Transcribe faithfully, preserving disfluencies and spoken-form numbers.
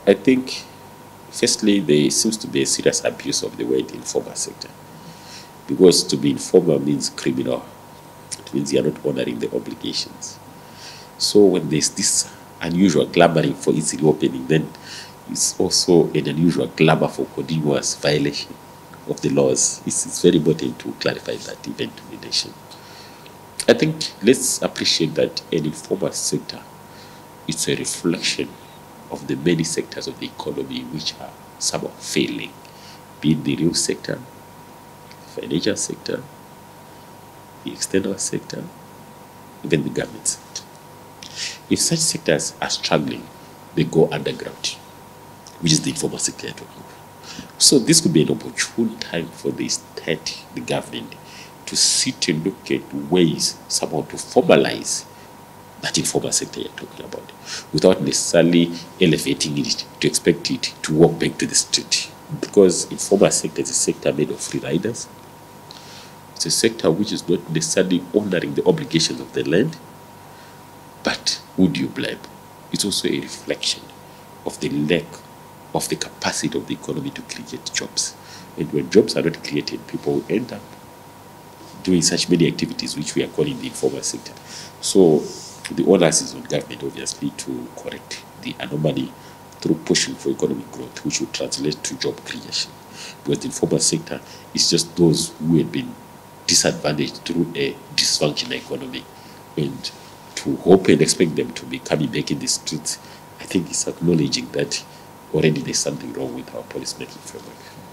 I think, firstly, there seems to be a serious abuse of the word informal sector. Because to be informal means criminal. It means you are not honoring the obligations. So when there's this unusual clamoring for its reopening, then it's also an unusual clamor for continuous violation of the laws. It's, it's very important to clarify that even to the nation. I think let's appreciate that an informal sector is a reflection of the many sectors of the economy which are somehow failing, be it the real sector, the financial sector, the external sector, even the government sector. If such sectors are struggling, they go underground, which is the informal sector you're talking about. So this could be an opportune time for the state, the government, to sit and look at ways somehow to formalize that informal sector you're talking about, without necessarily elevating it to expect it to walk back to the street. Because informal sector is a sector made of free riders. It's a sector which is not necessarily honoring the obligations of the land. But who do you blame? It's also a reflection of the lack of the capacity of the economy to create jobs. And when jobs are not created, people will end up doing such many activities which we are calling the informal sector. So the onus is on government, obviously, to correct the anomaly through pushing for economic growth, which will translate to job creation. Because the informal sector is just those who have been disadvantaged through a dysfunctional economy. And to hope and expect them to be coming back in the streets, I think it's acknowledging that already there's something wrong with our policy-making framework.